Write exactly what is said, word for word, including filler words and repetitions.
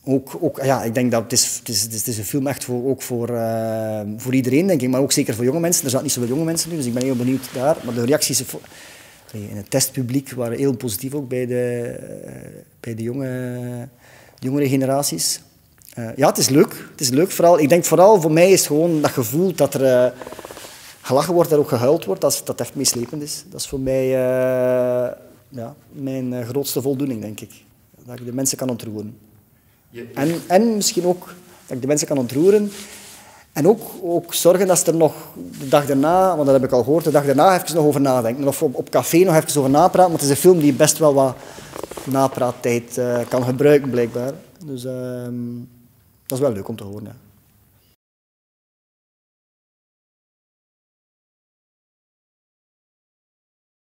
Ook, ook, ja, ik denk dat het is, het is, het is een film echt voor, ook voor, uh, voor iedereen, denk ik, maar ook zeker voor jonge mensen. Er zaten niet zoveel jonge mensen nu, dus ik ben heel benieuwd daar. Maar de reacties in het testpubliek waren heel positief ook bij de, uh, bij de jonge, de jongere generaties. Uh, ja, het is leuk. Het is leuk. Vooral, ik denk vooral voor mij is het gewoon dat gevoel dat er uh, gelachen wordt en ook gehuild wordt, dat, dat echt meeslepend is. Dat is voor mij uh, ja, mijn uh, grootste voldoening, denk ik. Dat ik de mensen kan ontroeren. En, en misschien ook dat ik de mensen kan ontroeren. En ook, ook zorgen dat ze er nog de dag daarna, want dat heb ik al gehoord, de dag daarna even nog over nadenken. Of op, op café nog even over napraten, want het is een film die best wel wat napraattijd uh, kan gebruiken, blijkbaar. Dus uh, dat is wel leuk om te horen. Ja.